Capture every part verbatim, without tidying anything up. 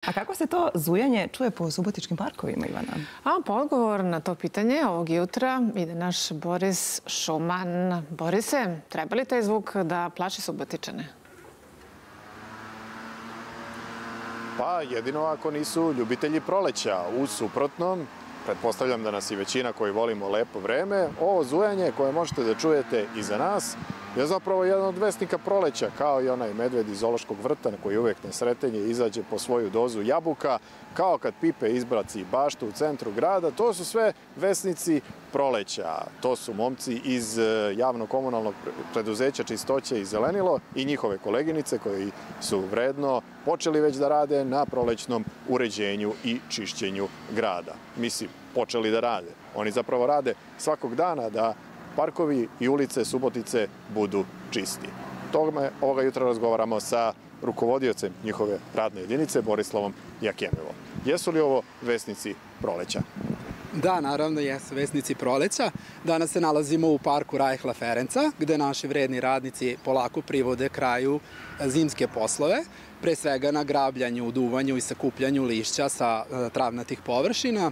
A kako se to zujanje čuje po subotičkim parkovima, Ivana? A po odgovor na to pitanje ovog jutra ide naš Boris Šuman. Borise, treba li taj zvuk da plaši Subotičane? Pa jedino ako nisu ljubitelji proleća. U suprotnom, pretpostavljam da nas i većina koji volimo lepo vreme, ovo zujanje koje možete da čujete iza nas je zapravo jedan od vesnika proleća, kao i onaj medved iz zoološkog vrta koji uvek na Sretenje izađe po svoju dozu jabuka, kao kad Pipe izbraci baštu u centru grada. To su sve vesnici proleća. To su momci iz javno-komunalnog preduzeća Čistoće i Zelenilo i njihove koleginice koji su vredno počeli već da rade na prolećnom uređenju i čišćenju grada. Mislim, počeli da rade. Oni zapravo rade svakog dana da parkovi i ulice Subotice budu čisti. Tome ovoga jutra razgovaramo sa rukovodiocem njihove radne jedinice, Borislavom Jakemevom. Jesu li ovo vesnici proleća? Da, naravno, jesu vesnici proleća. Danas se nalazimo u parku Rajhla Ferenca, gde naši vredni radnici polako privode kraju zimske poslove, pre svega na grabljanju, duvanju i sakupljanju lišća sa travnatih površina.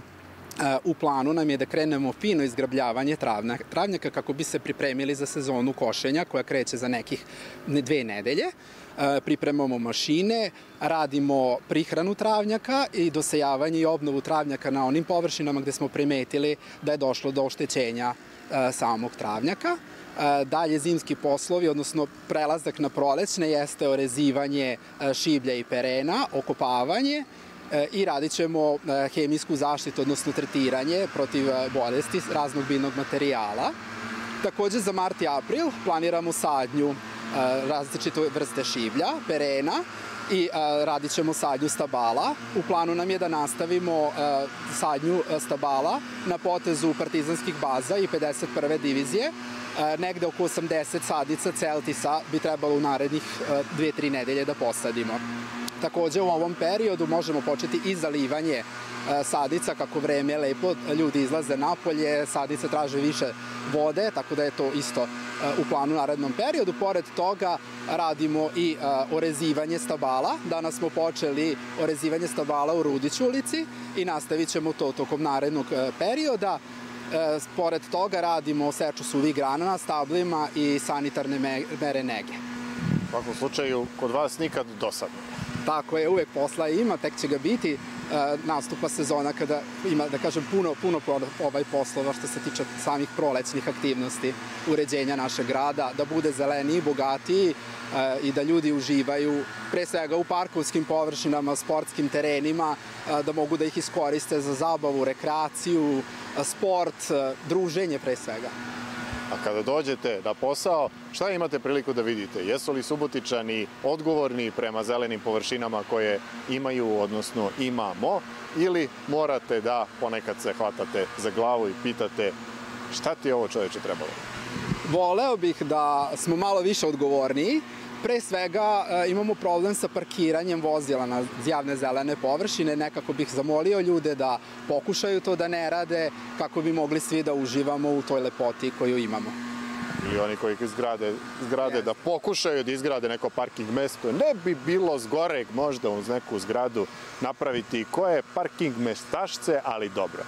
U planu nam je da krenemo fino izgrabljavanje travnjaka kako bi se pripremili za sezonu košenja koja kreće za nekih dve nedelje. Pripremamo mašine, radimo prihranu travnjaka i dosejavanje i obnovu travnjaka na onim površinama gde smo primetili da je došlo do oštećenja samog travnjaka. Dalje zimski poslovi, odnosno prelazak na prolećne, jeste orezivanje šiblja i perena, okopavanje, i radit ćemo hemijsku zaštitu, odnosno tretiranje protiv bolesti raznog biljnog materijala. Takođe za mart i april planiramo sadnju različite vrste šiblja, perena i radit ćemo sadnju stabala. U planu nam je da nastavimo sadnju stabala na potezu partizanskih baza i pedeset prve divizije. Negde oko osamdeset sadnica Celtisa bi trebalo u narednih dve tri nedelje da posadimo. Takođe, u ovom periodu možemo početi i zalivanje sadnica, kako vreme je lepo, ljudi izlaze napolje, sadnice traže više vode, tako da je to isto u planu narednom periodu. Pored toga radimo i orezivanje stabala. Danas smo počeli orezivanje stabala u Rudiću ulici i nastavit ćemo to tokom narednog perioda. Pored toga radimo seču suvih grana na stablima i sanitarne mere nege. U svakom slučaju, kod vas nikad dosadno. Tako je, uvek posla ima, tek će ga biti. Nastupa sezona kada ima, da kažem, puno, puno ovaj poslova što se tiče samih prolećnih aktivnosti, uređenja našeg grada, da bude zeleniji, bogatiji i da ljudi uživaju pre svega u parkovskim površinama, sportskim terenima, da mogu da ih iskoriste za zabavu, rekreaciju, sport, druženje pre svega. A kada dođete na posao, šta imate priliku da vidite? Jesu li Subotičani odgovorni prema zelenim površinama koje imaju, odnosno imamo, ili morate da ponekad se hvatate za glavu i pitate šta ti je ovo, čoveče, trebalo? Voleo bih da smo malo više odgovorniji. Pre svega imamo problem sa parkiranjem vozila na javne zelene površine. Nekako bih zamolio ljude da pokušaju to da ne rade kako bi mogli svi da uživamo u toj lepoti koju imamo. Ili oni koji zgrade da pokušaju da izgrade neko parking mesto. Ne bi bilo zgoreg možda uz neku zgradu napraviti koje parking mestašce, ali dobro.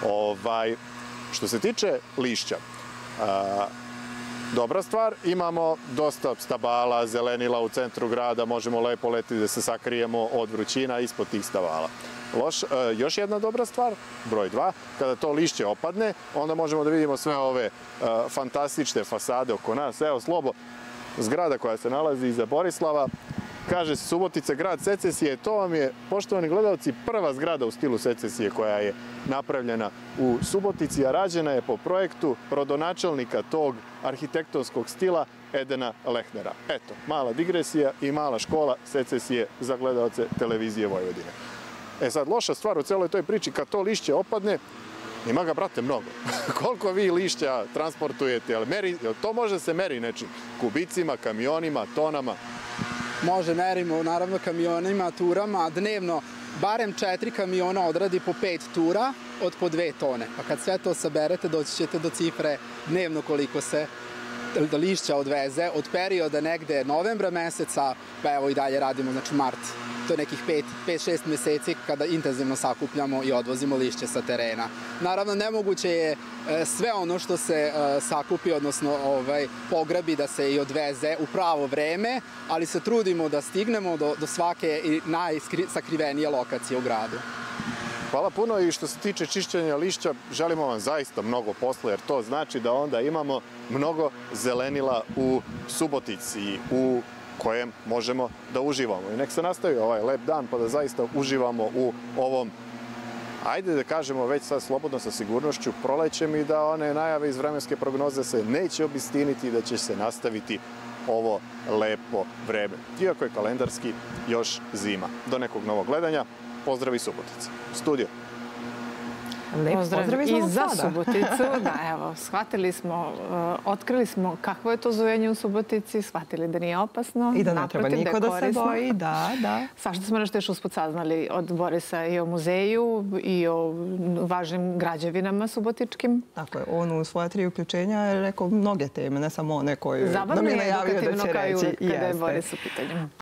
Što se tiče lišća, dobra stvar, imamo dosta stabala, zelenila u centru grada, možemo lepo leti da se sakrijemo od vrućina ispod tih stabala. Još jedna dobra stvar, broj dva, kada to lišće opadne, onda možemo da vidimo sve ove fantastične fasade oko nas. Evo, Slobo, zgrada koja se nalazi iza Borislava, kaže se Subotica, grad secesije. To vam je, poštovani gledalci, prva zgrada u stilu secesije koja je napravljena u Subotici, a rađena je po projektu rodonačelnika tog arhitektonskog stila Edena Lehnera. Eto, mala digresija i mala škola secesije za gledalce televizije Vojvodine. E sad, loša stvar u celoj toj priči, kad to lišće opadne, ima ga, brate, mnogo. Koliko vi lišća transportujete, to može se meri nečim, kubicima, kamionima, tonama. Može, merimo, naravno, kamionima, turama, dnevno, barem četiri kamiona odradi po pet tura od po dve tone. Pa kad sve to saberete, doći ćete do cifre dnevno koliko se lišća odveze od perioda negde novembra meseca, pa evo i dalje radimo, znači mart to je nekih pet šest meseci kada intenzivno sakupljamo i odvozimo lišće sa terena. Naravno, nemoguće je sve ono što se sakupi, odnosno ovaj, pograbi da se i odveze u pravo vreme, ali se trudimo da stignemo do, do svake najsakrivenije lokacije u gradu. Hvala puno i što se tiče čišćenja lišća, želimo vam zaista mnogo posla, jer to znači da onda imamo mnogo zelenila u Subotici, u kojem možemo da uživamo. I nek se nastavi ovaj lep dan pa da zaista uživamo u ovom, ajde da kažemo već sad slobodno sa sigurnošću, prolećem i da one najave iz vremenske prognoze se neće obistiniti i da će se nastaviti ovo lepo vreme. Iako je kalendarski još zima. Do nekog novog gledanja. Pozdrav iz Subotice. Studio. Lep pozdrav iz Novog Sada. I za Suboticu. Da, evo, shvatili smo, otkrili smo kakvo je to zujenje u Subotici, shvatili da nije opasno. I da ne treba niko da se boji. Da, da. Svašta smo nešto još usput saznali od Borisa i o muzeju i o važnim građevinama subotičkim. Tako je. On u svoja tri uključenja je rekao mnoge teme, ne samo one koje nam je najavio da će reći. Zabavno i edukativno kao i uvek kada je Boris u pitanju.